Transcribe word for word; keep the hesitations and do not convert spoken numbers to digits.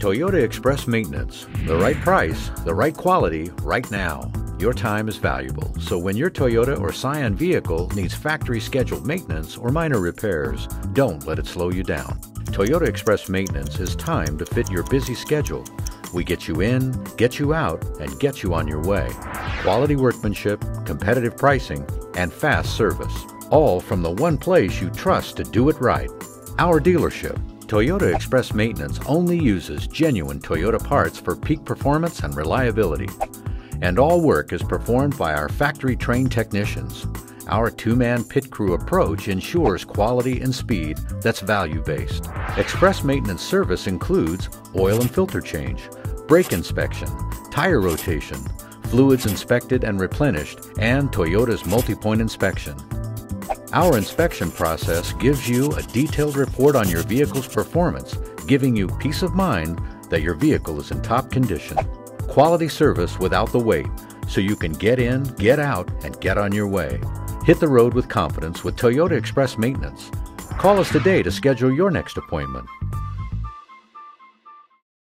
Toyota Express Maintenance. The right price, the right quality, right now. Your time is valuable, so when your Toyota or Scion vehicle needs factory scheduled maintenance or minor repairs, don't let it slow you down. Toyota Express Maintenance is timed to fit your busy schedule. We get you in, get you out, and get you on your way. Quality workmanship, competitive pricing, and fast service. All from the one place you trust to do it right. Our dealership. Toyota Express Maintenance only uses genuine Toyota parts for peak performance and reliability. And all work is performed by our factory-trained technicians. Our two-man pit crew approach ensures quality and speed that's value-based. Express Maintenance service includes oil and filter change, brake inspection, tire rotation, fluids inspected and replenished, and Toyota's multi-point inspection. Our inspection process gives you a detailed report on your vehicle's performance, giving you peace of mind that your vehicle is in top condition. Quality service without the wait, so you can get in, get out, and get on your way. Hit the road with confidence with Toyota Express Maintenance. Call us today to schedule your next appointment.